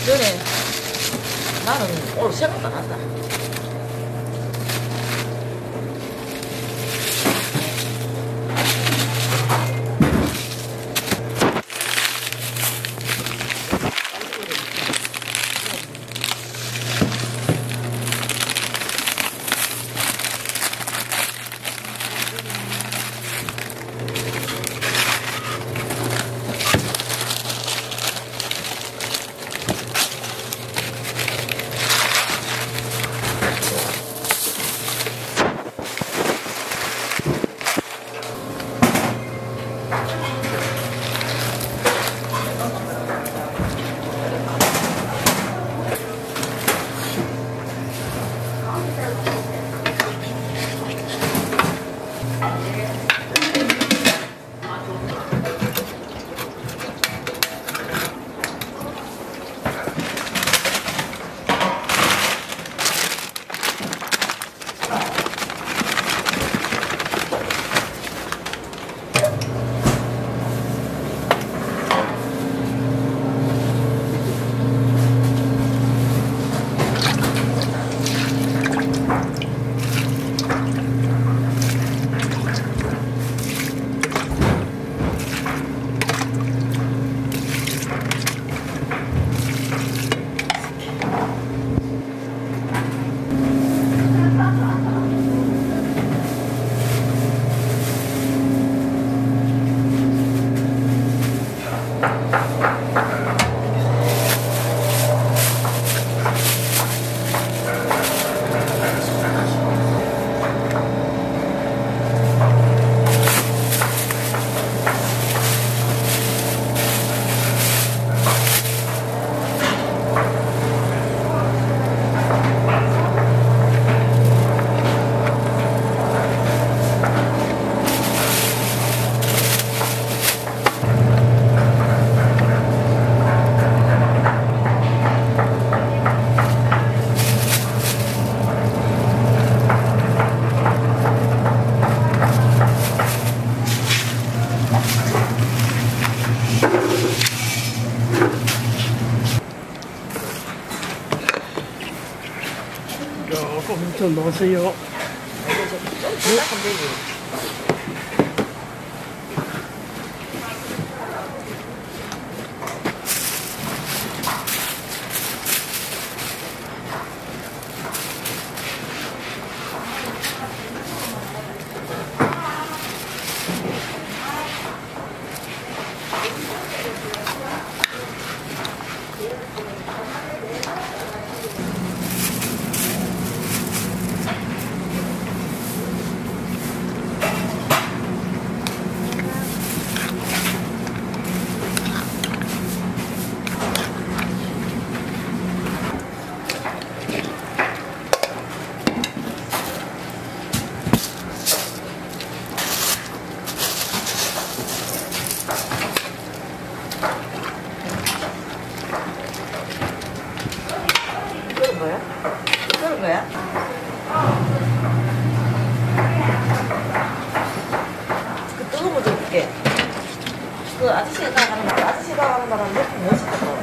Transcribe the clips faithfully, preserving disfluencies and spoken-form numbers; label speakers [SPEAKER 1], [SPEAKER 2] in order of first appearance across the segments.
[SPEAKER 1] 전에 나는 오늘 생각도 안 한다.
[SPEAKER 2] 조금 더 넣으세요.
[SPEAKER 1] 그 아저씨가 가는 말, 아저씨가 가는 말은 몇 멋있다.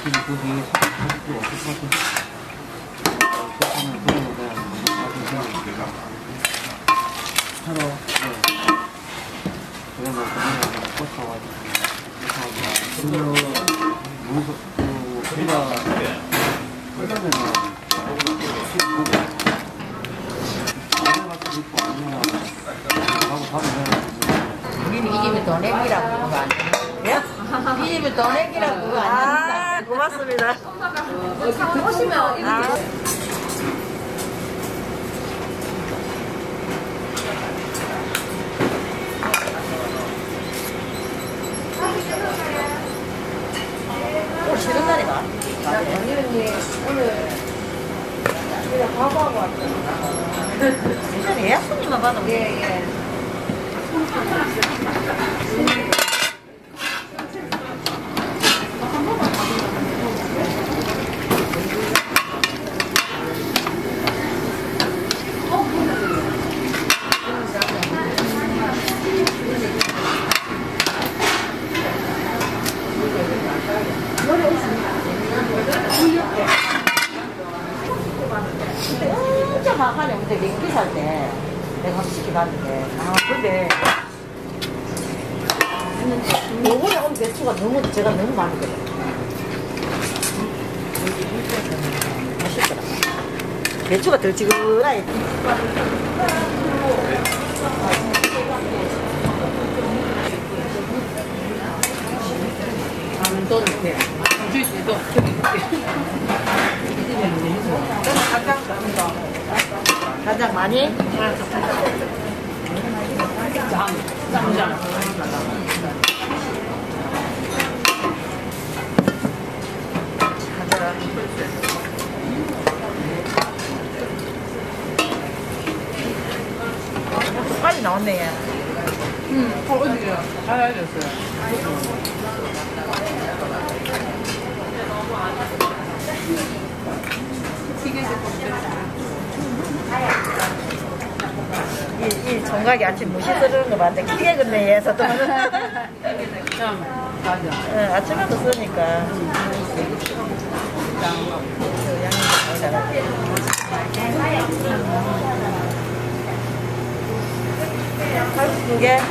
[SPEAKER 3] 고기 사십도 없을 것 같아서 하나 그러니까 하러 그러면 그냥 꽂혀가지고 그 무슨 그 우리가 그러면은
[SPEAKER 1] 우리는 이 집이 더 내기라고 그런 거 아니야? 이 집이 더 내기라고 그거 아닙니다.
[SPEAKER 2] 아, 고맙습니다.
[SPEAKER 4] 오시면 이렇게
[SPEAKER 2] 아.
[SPEAKER 1] 오늘 쉬는 날이가?
[SPEAKER 4] 언니 언니 오늘 우리가 밥하고 왔잖아.
[SPEAKER 1] 진짜 예약 손님만 받으면
[SPEAKER 4] 예 예.
[SPEAKER 1] 진짜 막 하냐. 근데 냉기 살 때 내가 시키 봤는데 아 근데 요번에 온 배추가 너무 제가 너무 많이 들어요. 맛있더라. 배추가 덜 지근하게.
[SPEAKER 2] 또 이렇게. 주시도.
[SPEAKER 1] 간장 간장 많이?
[SPEAKER 2] 장, 쌈장.
[SPEAKER 1] 빨리 나왔네 얘.
[SPEAKER 2] 응, 어, 어디요? 가야 됐어요.
[SPEAKER 1] 이, 이 정각이 아침 무시 쓰는 거 봤는데 기계 근데 얘에서 또
[SPEAKER 2] 참, 맞아.
[SPEAKER 1] 응, 아침에도 쓰니까 양념 잘하게 칼국수 두 개.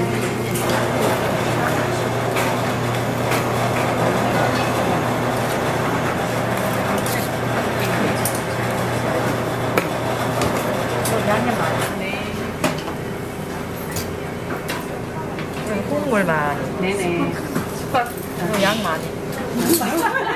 [SPEAKER 1] 양념 많네. 국물 많이.
[SPEAKER 2] 네네. 숟가락.
[SPEAKER 1] 양 많이.